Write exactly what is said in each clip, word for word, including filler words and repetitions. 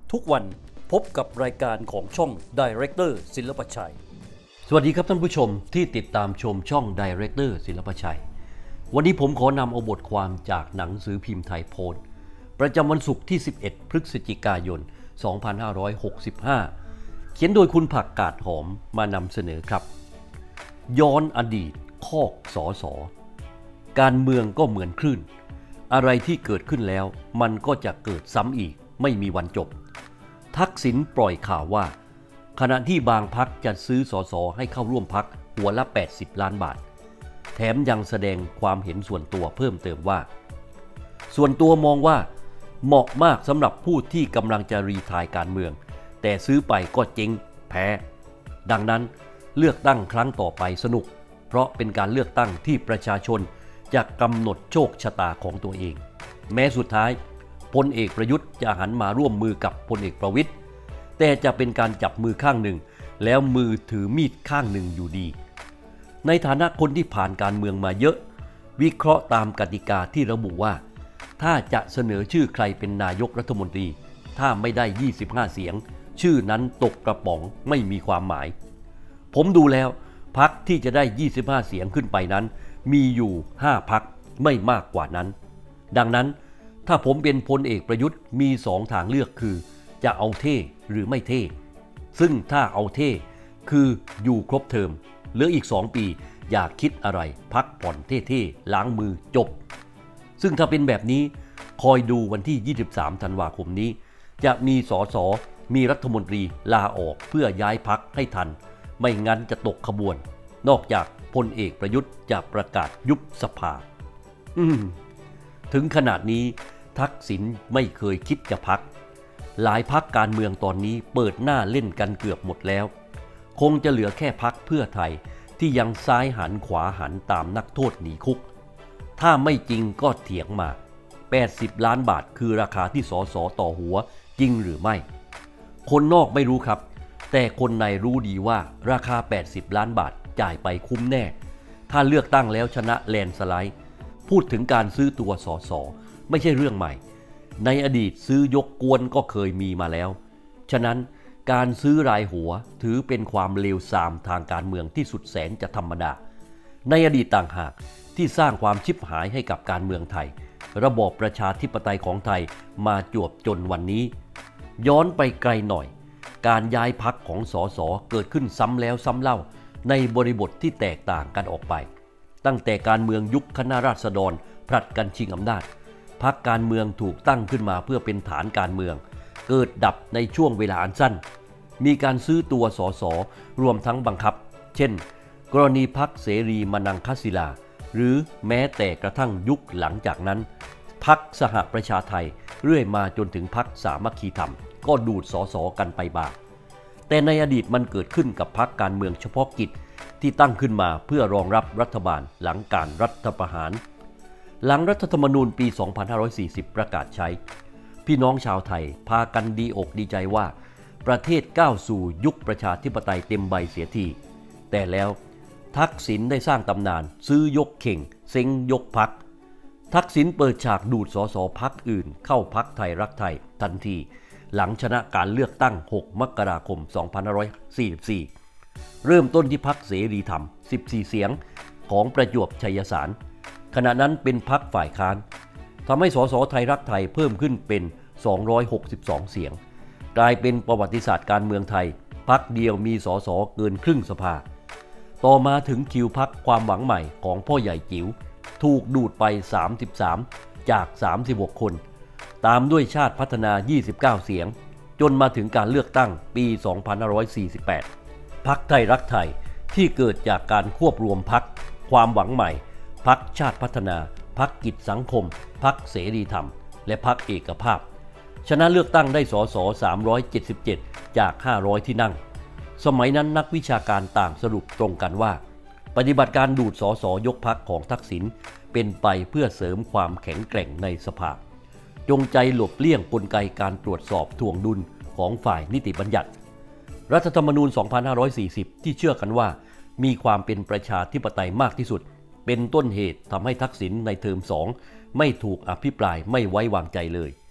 ทุกวันพบกับรายการของช่อง Director ศิลปชัยสวัสดีครับท่านผู้ชมที่ติดตามชมช่อง Director ศิลปชัยวันนี้ผมขอนำเอาบทความจากหนังสือพิมพ์ไทยโพสต์ประจำวันศุกร์ที่สิบเอ็ดพฤศจิกายนสองพันห้าร้อยหกสิบห้าเขียนโดยคุณผักกาดหอมมานำเสนอครับย้อนอดีตคอกสอสอการเมืองก็เหมือนคลื่นอะไรที่เกิดขึ้นแล้วมันก็จะเกิดซ้ำอีกไม่มีวันจบทักษิณปล่อยข่าวว่าขณะที่บางพรรคจะซื้อสสให้เข้าร่วมพรรคหัวละแปดสิบล้านบาทแถมยังแสดงความเห็นส่วนตัวเพิ่มเติมว่าส่วนตัวมองว่าเหมาะมากสำหรับผู้ที่กำลังจะรีไทร์การเมืองแต่ซื้อไปก็เจ๊งแพ้ดังนั้นเลือกตั้งครั้งต่อไปสนุกเพราะเป็นการเลือกตั้งที่ประชาชนจะกำหนดโชคชะตาของตัวเองแม้สุดท้ายพลเอกประยุทธ์จะหันมาร่วมมือกับพลเอกประวิตรแต่จะเป็นการจับมือข้างหนึ่งแล้วมือถือมีดข้างหนึ่งอยู่ดีในฐานะคนที่ผ่านการเมืองมาเยอะวิเคราะห์ตามกติกาที่ระบุว่าถ้าจะเสนอชื่อใครเป็นนายกรัฐมนตรีถ้าไม่ได้ยี่สิบห้าเสียงชื่อนั้นตกกระป๋องไม่มีความหมายผมดูแล้วพรรคที่จะได้ยี่สิบห้าเสียงขึ้นไปนั้นมีอยู่ห้าพรรคไม่มากกว่านั้นดังนั้นถ้าผมเป็นพลเอกประยุทธ์มีสองทางเลือกคือจะเอาเท่หรือไม่เท่ซึ่งถ้าเอาเท่คืออยู่ครบเทอมเหลืออีกสองปีอย่าคิดอะไรพักผ่อนเท่ๆล้างมือจบซึ่งถ้าเป็นแบบนี้คอยดูวันที่ยี่สิบสามธันวาคมนี้จะมีสสมีรัฐมนตรีลาออกเพื่อย้ายพรรคให้ทันไม่งั้นจะตกขบวนนอกจากพลเอกประยุทธ์จะประกาศยุบสภาอืมถึงขนาดนี้ทักษิณไม่เคยคิดจะพักหลายพรรคการเมืองตอนนี้เปิดหน้าเล่นกันเกือบหมดแล้วคงจะเหลือแค่พรรคเพื่อไทยที่ยังซ้ายหันขวาหันตามนักโทษหนีคุกถ้าไม่จริงก็เถียงมาแปดสิบล้านบาทคือราคาที่สสต่อหัวจริงหรือไม่คนนอกไม่รู้ครับแต่คนในรู้ดีว่าราคาแปดสิบล้านบาทจ่ายไปคุ้มแน่ถ้าเลือกตั้งแล้วชนะแลนด์สไลด์พูดถึงการซื้อตัวสสไม่ใช่เรื่องใหม่ในอดีตซื้อยกกวนก็เคยมีมาแล้วฉะนั้นการซื้อรายหัวถือเป็นความเลวทรามทางการเมืองที่สุดแสนจะธรรมดาในอดีตต่างหากที่สร้างความชิบหายให้กับการเมืองไทยระบอบประชาธิปไตยของไทยมาจวบจนวันนี้ย้อนไปไกลหน่อยการย้ายพรรคของสสเกิดขึ้นซ้ำแล้วซ้ำเล่าในบริบทที่แตกต่างกันออกไปตั้งแต่การเมืองยุคคณะราษฎรผลัดกันชิงอำนาจพรรคการเมืองถูกตั้งขึ้นมาเพื่อเป็นฐานการเมืองเกิดดับในช่วงเวลาอันสั้นมีการซื้อตัวสสรวมทั้งบังคับเช่นกรณีพรรคเสรีมนังคศิลาหรือแม้แต่กระทั่งยุคหลังจากนั้นพรรคสหประชาไทยเรื่อยมาจนถึงพรรคสามัคคีธรรมก็ดูดสสกันไปบ้างแต่ในอดีตมันเกิดขึ้นกับพรรคการเมืองเฉพาะกิจที่ตั้งขึ้นมาเพื่อรองรับรัฐบาลหลังการรัฐประหารหลังรัฐธรรมนูญปีสองพันห้าร้อยสี่สิบประกาศใช้พี่น้องชาวไทยพากันดีอกดีใจว่าประเทศก้าวสู่ยุคประชาธิปไตยเต็มใบเสียทีแต่แล้วทักษิณได้สร้างตำนานซื้อยกเข่งเซ็งยกพรรคทักษิณเปิดฉากดูดสสพรรคอื่นเข้าพรรคไทยรักไทยทันทีหลังชนะการเลือกตั้งหกมกราคมสองพันห้าร้อยสี่สิบสี่เริ่มต้นที่พรรคเสรีธรรมสิบสี่เสียงของประจวบชัยสารขณะนั้นเป็นพรรคฝ่ายค้านทำให้สสไทยรักไทยเพิ่มขึ้นเป็นสองร้อยหกสิบสองเสียงกลายเป็นประวัติศาสตร์การเมืองไทยพรรคเดียวมีสสเกินครึ่งสภาต่อมาถึงคิวพรรคความหวังใหม่ของพ่อใหญ่จิ๋วถูกดูดไปสามสิบสามจากสามสิบหกคนตามด้วยชาติพัฒนายี่สิบเก้าเสียงจนมาถึงการเลือกตั้งปีสองพันห้าร้อยสี่สิบแปดพรรคไทยรักไทยที่เกิดจากการควบรวมพรรคความหวังใหม่พรรคชาติพัฒนาพรรคกิจสังคมพรรคเสรีธรรมและพรรคเอกภาพชนะเลือกตั้งได้สสสามร้อยเจ็ดสิบเจ็ดจากห้าร้อยที่นั่งสมัยนั้นนักวิชาการต่างสรุปตรงกันว่าปฏิบัติการดูดสสยกพรรคของทักษิณเป็นไปเพื่อเสริมความแข็งแกร่งในสภาจงใจหลบเลี่ยงกลไกการตรวจสอบทวงดุลของฝ่ายนิติบัญญัติรัฐธรรมนูญสองพันห้าร้อยสี่สิบที่เชื่อกันว่ามีความเป็นประชาธิปไตยมากที่สุดเป็นต้นเหตุทำให้ทักษิณในเทอมสองไม่ถูกอภิปรายไม่ไว้วางใจเลยพ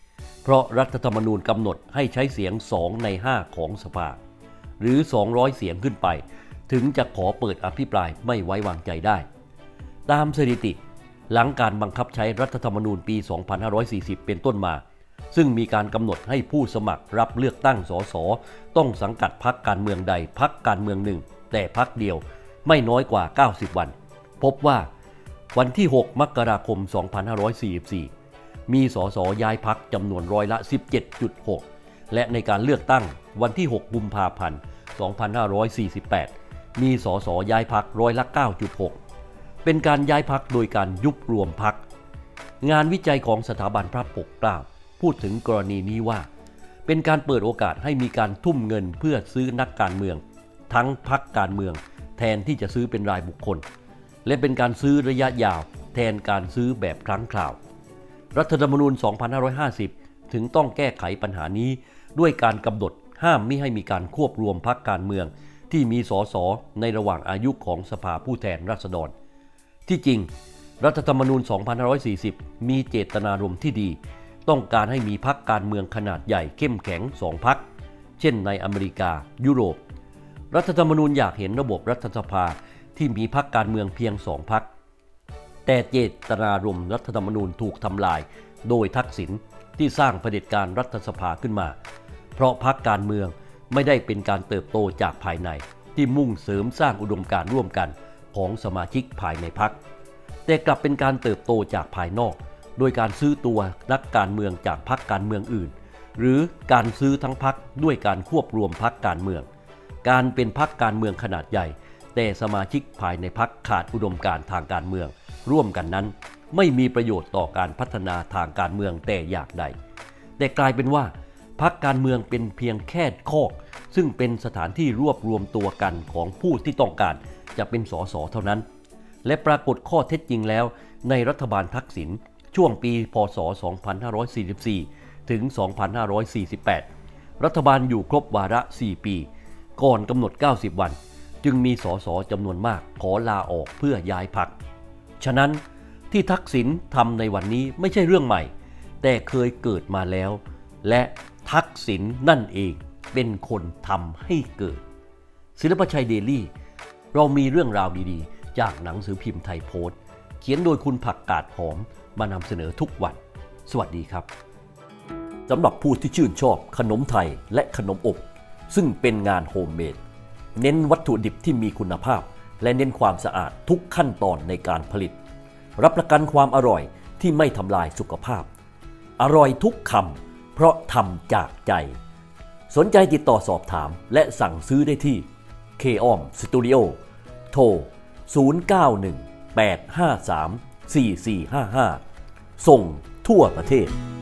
เพราะรัฐธรรมนูญกำหนดให้ใช้เสียงสองในห้าของสภาหรือสองร้อยเสียงขึ้นไปถึงจะขอเปิดอภิปรายไม่ไว้วางใจได้ตามสถิติหลังการบังคับใช้รัฐธรรมนูญปีสองพันห้าร้อยสี่สิบเป็นต้นมาซึ่งมีการกำหนดให้ผู้สมัครรับเลือกตั้งสสต้องสังกัดพรรคการเมืองใดพรรคการเมืองหนึ่งแต่พรรคเดียวไม่น้อยกว่าเก้าสิบวันพบว่าวันที่หกมกราคมสองพันห้าร้อยสี่สิบสี่มีสสย้ายพรรคจำนวนร้อยละ สิบเจ็ดจุดหก และในการเลือกตั้งวันที่หกกุมภาพันธ์สองพันห้าร้อยสี่สิบแปดมีสสย้ายพรรคร้อยละ เก้าจุดหก เป็นการย้ายพรรคโดยการยุบรวมพรรคงานวิจัยของสถาบันพระปกเกล้าพูดถึงกรณีนี้ว่าเป็นการเปิดโอกาสให้มีการทุ่มเงินเพื่อซื้อนักการเมืองทั้งพรรคการเมืองแทนที่จะซื้อเป็นรายบุคคลและเป็นการซื้อระยะยาวแทนการซื้อแบบครั้งคราวรัฐธรรมนูญสองพันห้าร้อยห้าสิบถึงต้องแก้ไขปัญหานี้ด้วยการกำหนดห้ามมิให้มีการควบรวมพรรคการเมืองที่มีสสในระหว่างอายุของสภาผู้แทนราษฎรที่จริงรัฐธรรมนูญสองพันห้าร้อยสี่สิบมีเจตนารมณ์ที่ดีต้องการให้มีพรรคการเมืองขนาดใหญ่เข้มแข็งสองพรรคเช่นในอเมริกายุโรปรัฐธรรมนูญอยากเห็นระบบรัฐสภาที่มีพรรคการเมืองเพียงสองพรรคแต่เจตนารมณ์รัฐธรรมนูญถูกทำลายโดยทักษิณที่สร้างเผด็จการรัฐสภาขึ้นมาเพราะพรรคการเมืองไม่ได้เป็นการเติบโตจากภายในที่มุ่งเสริมสร้างอุดมการณ์ร่วมกันของสมาชิกภายในพรรคแต่กลับเป็นการเติบโตจากภายนอกโดยการซื้อตัวนักการเมืองจากพรรคการเมืองอื่นหรือการซื้อทั้งพรรคด้วยการควบรวมพรรคการเมืองการเป็นพรรคการเมืองขนาดใหญ่แต่สมาชิกภายในพรรคขาดอุดมการณ์ทางการเมืองร่วมกันนั้นไม่มีประโยชน์ต่อการพัฒนาทางการเมืองแต่อย่างใดแต่กลายเป็นว่าพรรคการเมืองเป็นเพียงแค่คอกซึ่งเป็นสถานที่รวบรวมตัวกันของผู้ที่ต้องการจะเป็นสสเท่านั้นและปรากฏข้อเท็จจริงแล้วในรัฐบาลทักษิณช่วงปีพ.ศ. สองพันห้าร้อยสี่สิบสี่ถึงสองพันห้าร้อยสี่สิบแปดรัฐบาลอยู่ครบวาระสี่ปีก่อนกำหนดเก้าสิบวันจึงมีสสจำนวนมากขอลาออกเพื่อย้ายพรรคฉะนั้นที่ทักษิณทำในวันนี้ไม่ใช่เรื่องใหม่แต่เคยเกิดมาแล้วและทักษิณนั่นเองเป็นคนทำให้เกิดศิลปชัยเดลี่เรามีเรื่องราวดีๆจากหนังสือพิมพ์ไทยโพสต์เขียนโดยคุณผักกาดหอมมานำเสนอทุกวันสวัสดีครับสำหรับผู้ที่ชื่นชอบขนมไทยและขนมอบซึ่งเป็นงานโฮมเมดเน้นวัตถุดิบที่มีคุณภาพและเน้นความสะอาดทุกขั้นตอนในการผลิตรับประกันความอร่อยที่ไม่ทำลายสุขภาพอร่อยทุกคำเพราะทำจากใจสนใจติดต่อสอบถามและสั่งซื้อได้ที่ เค ออม Studio โทร ศูนย์ เก้า หนึ่ง แปด ห้า สาม สี่ สี่ ห้า ห้า ส่งทั่วประเทศ